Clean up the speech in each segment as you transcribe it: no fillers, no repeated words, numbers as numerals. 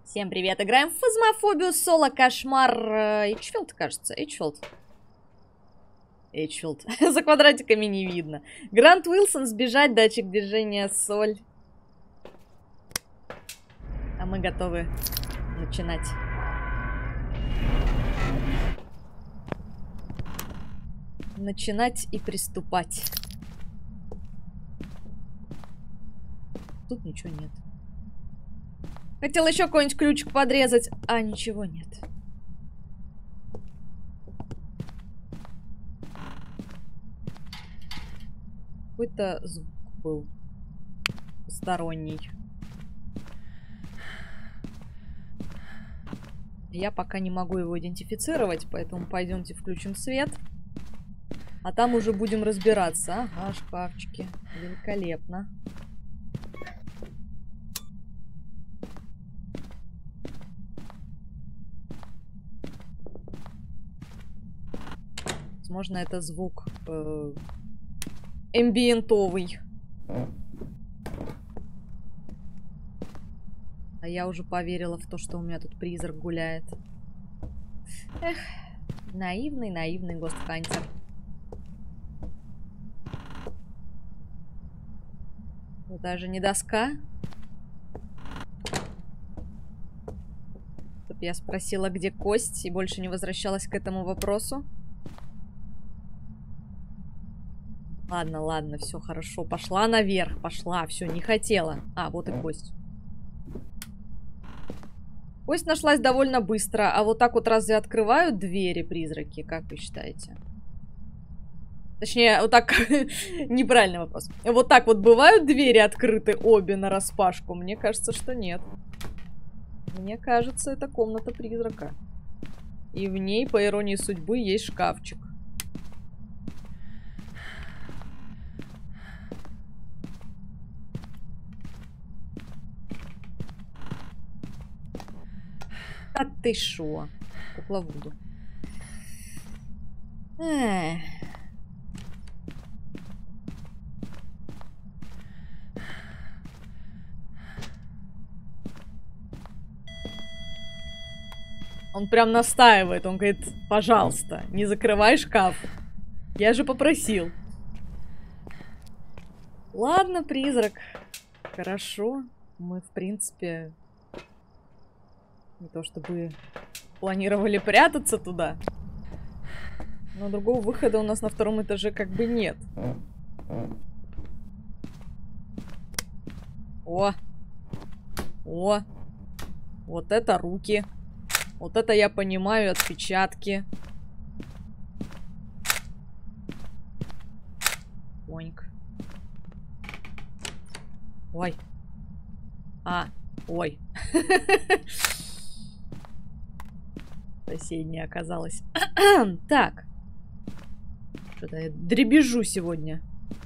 Всем привет, играем в Фазмофобию Соло Кошмар Эйчфилд, кажется, Эйчфилд. За квадратиками не видно. Грант Уилсон, сбежать, датчик движения, соль. А мы готовы начинать. Начинать и приступать. Тут ничего нет. Хотел еще какой-нибудь ключик подрезать, а ничего нет. Какой-то звук был посторонний. Я пока не могу его идентифицировать, поэтому пойдемте включим свет. А там уже будем разбираться. Ага, шкафчики. Великолепно. Возможно, это звук эмбиентовый. А я уже поверила в то, что у меня тут призрак гуляет. Эх, наивный гостхантер. Даже не доска. Чтоб я спросила, где кость, и больше не возвращалась к этому вопросу. Ладно, ладно, все хорошо. Пошла наверх, пошла, все, не хотела. А, вот и кость. Кость нашлась довольно быстро. А вот так вот разве открывают двери призраки, как вы считаете? Точнее, вот так... Неправильный вопрос. Вот так вот бывают двери открыты обе нараспашку? Мне кажется, что нет. Мне кажется, это комната призрака. И в ней, по иронии судьбы, есть шкафчик. А ты шо? Кукла Вуду. Эх. Он прям настаивает. Он говорит, пожалуйста, не закрывай шкаф. Я же попросил. Ладно, призрак. Хорошо. Мы, в принципе, не то чтобы планировали прятаться туда. Но другого выхода у нас на втором этаже как бы нет. О! О! Вот это руки. Вот это я понимаю, отпечатки. Оньк. Ой. А, ой. Соседняя оказалась. Так. Что-то я дребезжу сегодня.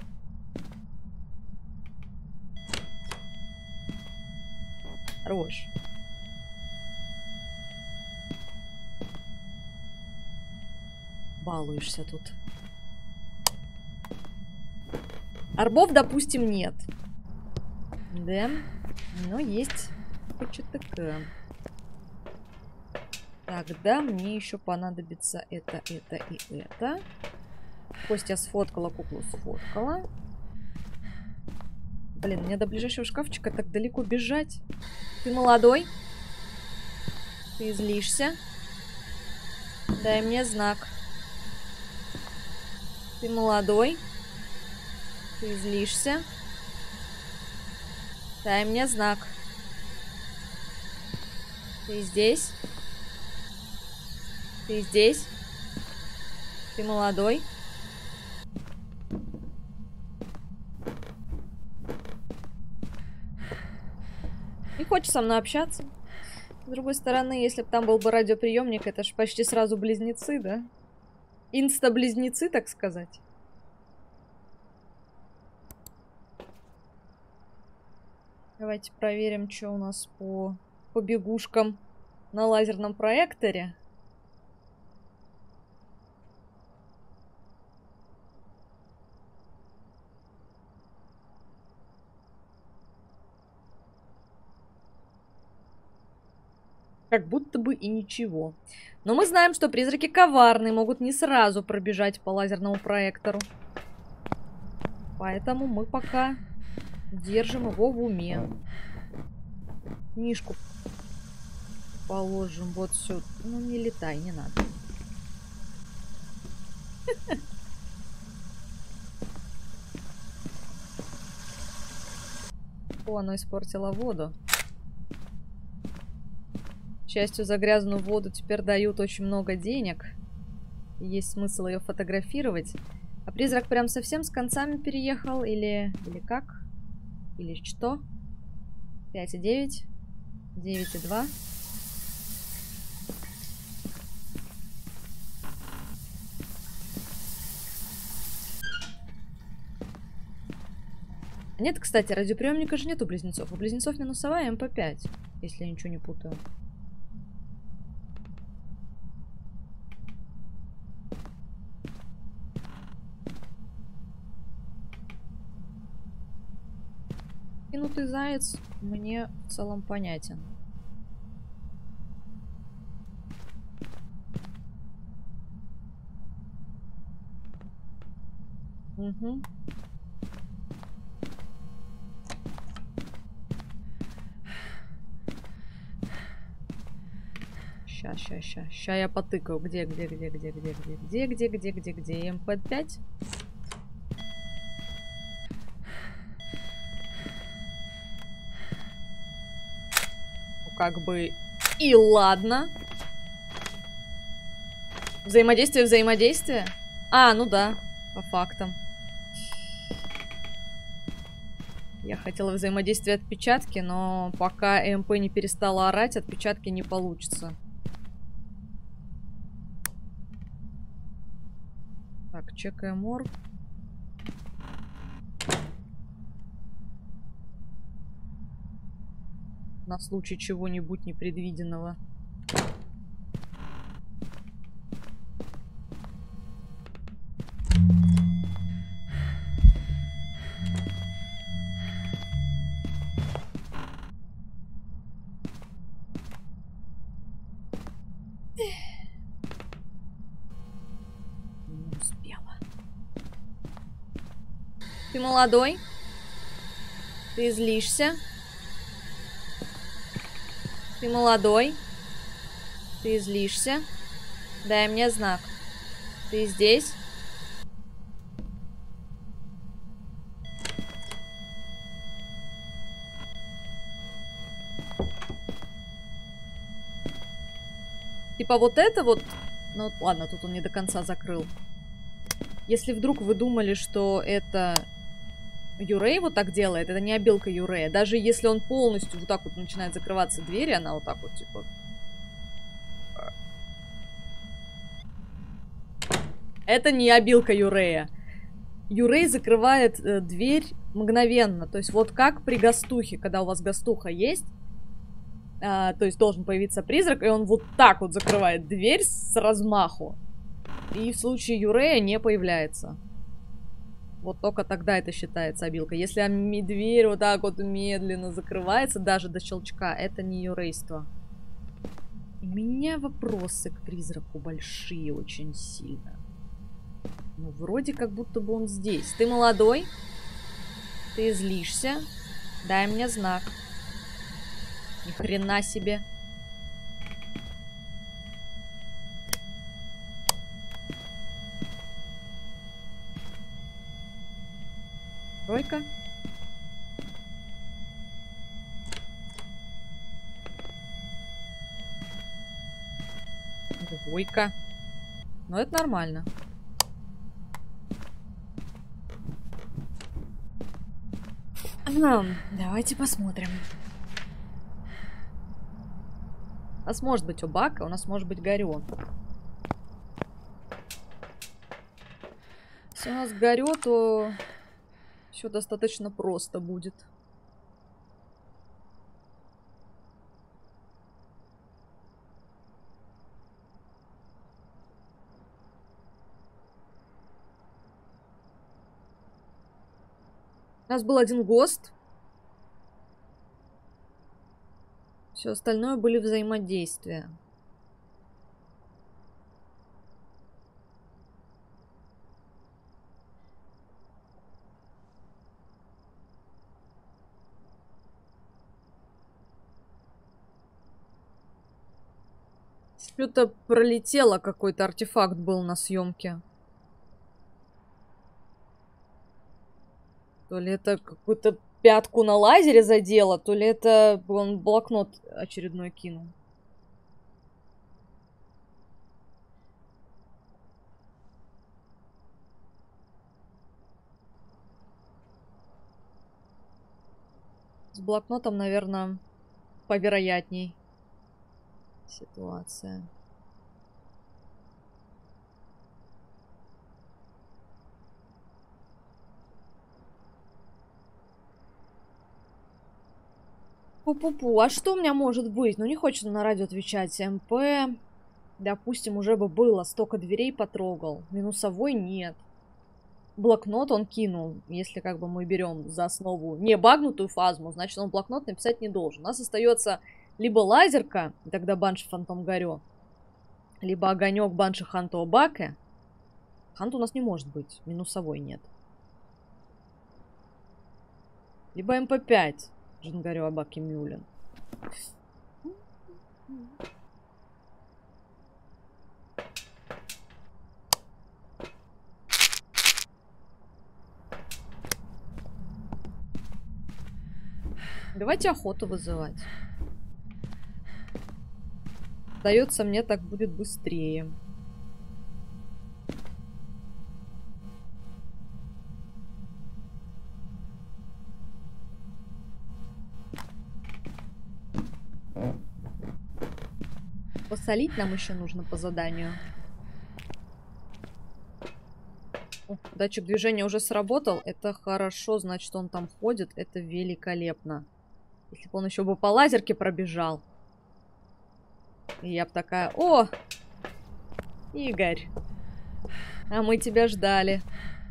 Хорош. Балуешься тут. Орбов, допустим, нет. Да. Но есть ПЧТК. Тогда мне еще понадобится это и это. Кость я сфоткала, куклу сфоткала. Блин, мне до ближайшего шкафчика так далеко бежать. Ты молодой? Ты злишься? Дай мне знак. Ты молодой? Ты злишься? Дай мне знак. Ты здесь? Ты здесь? Ты молодой? Не хочешь со мной общаться? С другой стороны, если бы там был бы радиоприемник, это же почти сразу близнецы, да? Инста-близнецы, так сказать. Давайте проверим, что у нас по побегушкам на лазерном проекторе. Как будто бы и ничего. Но мы знаем, что призраки коварные, могут не сразу пробежать по лазерному проектору. Поэтому мы пока держим его в уме. Книжку положим вот сюда. Ну, не летай, не надо. О, оно испортило воду. К счастью, за грязную воду теперь дают очень много денег. И есть смысл ее фотографировать. А призрак прям совсем с концами переехал? Или как? Или что? 5,9. 9,2. Нет, кстати, радиоприемника же нет у близнецов. У близнецов минусовая МП5, если я ничего не путаю. Кинутый заяц мне в целом понятен. Угу. Ща я потыкаю. Где МП5? Ну, как бы и ладно. Взаимодействие. А, ну да, по фактам. Я хотела взаимодействие отпечатки, но пока МП не перестала орать, отпечатки не получится. Так, чекаем морг. На случай чего-нибудь непредвиденного. Не успела. Ты молодой? Ты злишься? Ты молодой? Ты злишься? Дай мне знак. Ты здесь? Типа вот это вот... Ну ладно, тут он не до конца закрыл. Если вдруг вы думали, что это Юрей вот так делает, это не обилка Юрея. Даже если он полностью вот так вот начинает закрываться двери, она вот так вот типа... Это не обилка Юрея. Юрей закрывает дверь мгновенно. То есть вот как при гастухе, когда у вас гастуха есть, то есть должен появиться призрак, и он вот так вот закрывает дверь с размаху. И в случае Юрея не появляется. Вот только тогда это считается обилка. Если дверь вот так вот медленно закрывается, даже до щелчка, это не юрейство. У меня вопросы к призраку большие очень сильно. Ну, вроде как будто бы он здесь. Ты молодой? Ты злишься? Дай мне знак. Ни хрена себе. Тройка. Двойка. Ну, это нормально. Давайте посмотрим. У нас может быть Обака, у нас может быть Горё. Если у нас Горё, то все достаточно просто будет. У нас был один ГОСТ. Все остальное были взаимодействия. Что-то пролетело, какой-то артефакт был на съемке. То ли это какую-то пятку на лазере задело, то ли это он блокнот очередной кинул. С блокнотом, наверное, повероятней ситуация. Пу-пу-пу, а что у меня может быть? Ну, не хочет на радио отвечать. МП, допустим, уже бы было. Столько дверей потрогал. Минусовой нет. Блокнот он кинул. Если как бы мы берем за основу не багнутую фазму, значит, он блокнот написать не должен. У нас остается либо лазерка, тогда Банши Фантом Горё, либо огонек Банши Ханто Баке. Хант у нас не может быть. Минусовой нет. Либо МП5. Джингарю Абаки Мюлен. Давайте охоту вызывать. Сдается мне, так будет быстрее. Посолить нам еще нужно по заданию. О, датчик движения уже сработал. Это хорошо, значит, он там ходит. Это великолепно. Если бы он еще бы по лазерке пробежал. И я бы такая: о, Игорь, а мы тебя ждали.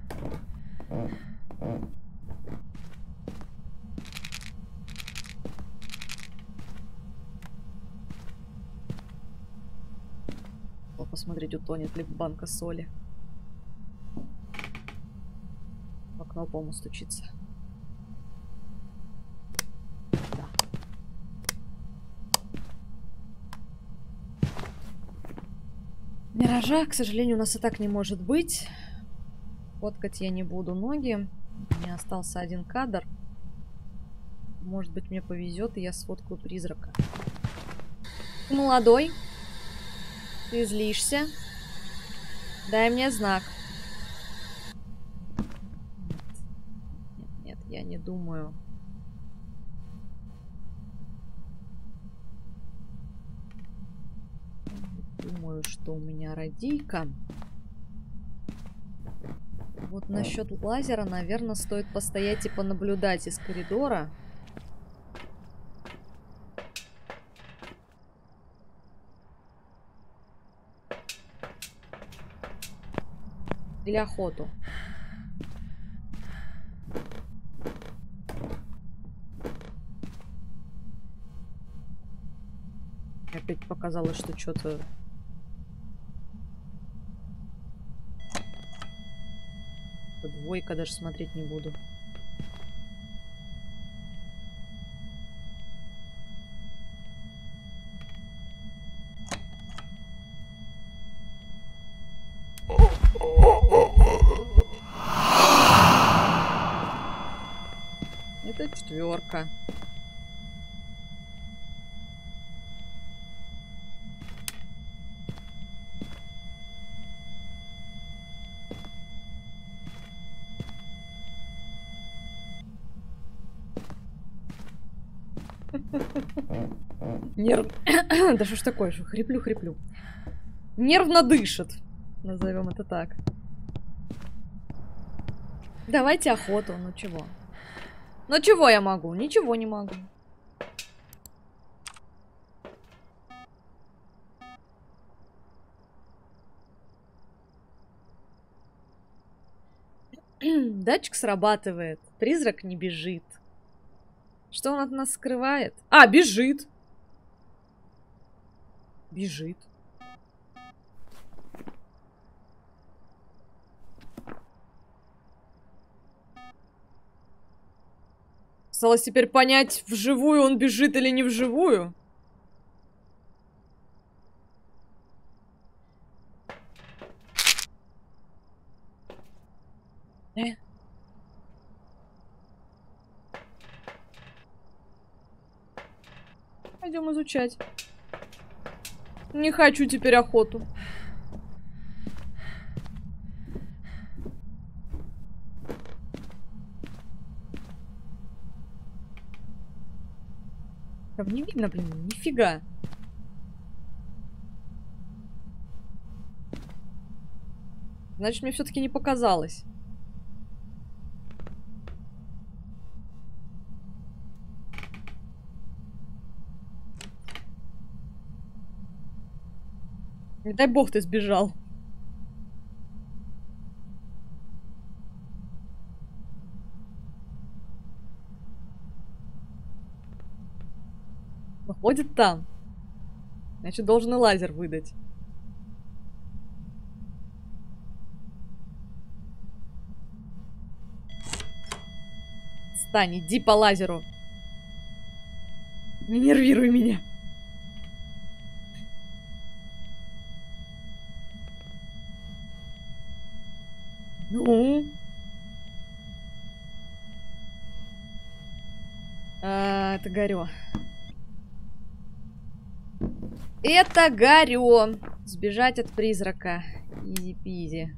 Посмотреть, утонет ли банка соли. В окно, по-моему, стучится. Да. Миража, к сожалению, у нас и так не может быть. Фоткать я не буду ноги. У меня остался один кадр. Может быть, мне повезет, и я сфоткаю призрака. Ты молодой. Ты злишься? Дай мне знак. Нет, я не думаю. Думаю, что у меня радийка. Вот насчет лазера, наверное, стоит постоять и понаблюдать из коридора. Или охоту. Опять показалось, что что-то... Двойка, даже смотреть не буду. Это 4. Нерв... Да что ж такое, что хриплю. Нервно дышит. Назовем это так. Давайте охоту, ну чего? Ну чего я могу? Ничего не могу. Датчик срабатывает. Призрак не бежит. Что он от нас скрывает? А, бежит. Бежит. Осталось теперь понять, вживую он бежит или не вживую. Пойдем изучать. Не хочу теперь охоту. Там не видно, блин, нифига. Значит, мне все-таки не показалось. Не дай бог ты сбежал. Выходит там. Значит, должен и лазер выдать. Стань, иди по лазеру. Не нервируй меня. Ну? Это горё. Это горё. Сбежать от призрака. Изи-пизи.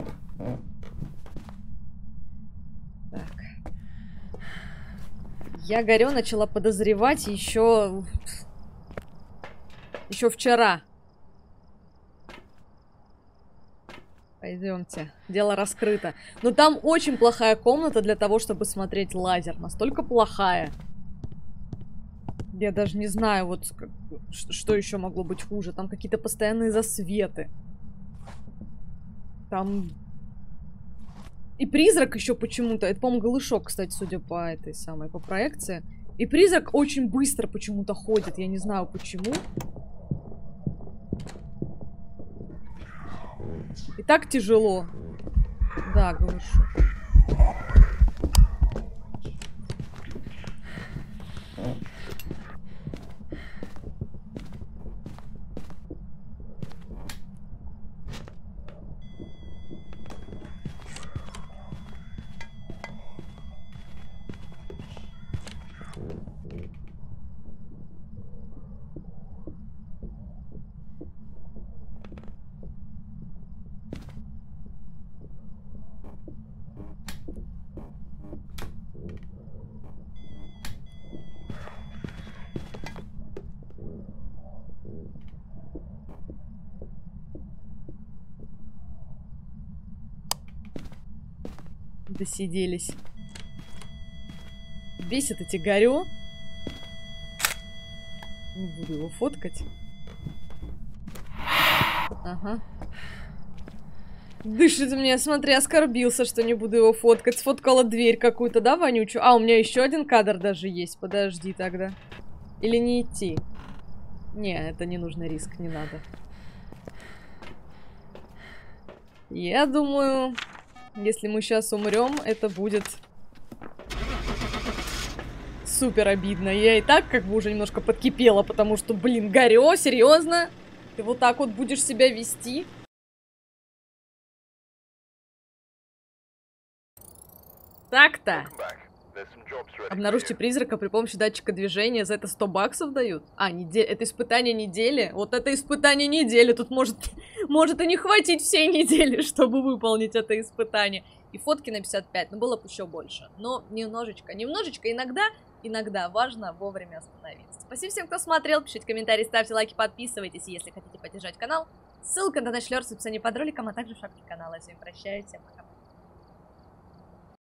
Так. Я горё начала подозревать еще вчера. Пойдемте. Дело раскрыто. Но там очень плохая комната для того, чтобы смотреть лазер. Настолько плохая. Я даже не знаю, вот что еще могло быть хуже. Там какие-то постоянные засветы. Там... И призрак еще почему-то... Это, по-моему, голышок, кстати, судя по этой самой, по проекции. И призрак очень быстро почему-то ходит. Я не знаю, почему. И так тяжело. Да, голышок. Досиделись. Бесит эти горё. Не буду его фоткать. Ага. Дышит мне, смотри, оскорбился, что не буду его фоткать. Сфоткала дверь какую-то, да, вонючую? А, у меня еще один кадр даже есть. Подожди тогда. Или не идти? Не, это не нужный риск, не надо. Я думаю, если мы сейчас умрем, это будет супер обидно. Я и так как бы уже немножко подкипела, потому что, блин, горё, серьезно? Ты вот так вот будешь себя вести? Так-то. Обнаружьте призрака при помощи датчика движения. За это 100 баксов дают? А, это испытание недели? Вот это испытание недели. Тут может и не хватить всей недели, чтобы выполнить это испытание. И фотки на 55, но было бы еще больше. Но немножечко, иногда важно вовремя остановиться. Спасибо всем, кто смотрел. Пишите комментарии, ставьте лайки, подписывайтесь, если хотите поддержать канал. Ссылка на наш лёрс в описании под роликом, а также в шапке канала. Я с вами прощаюсь. Всем пока.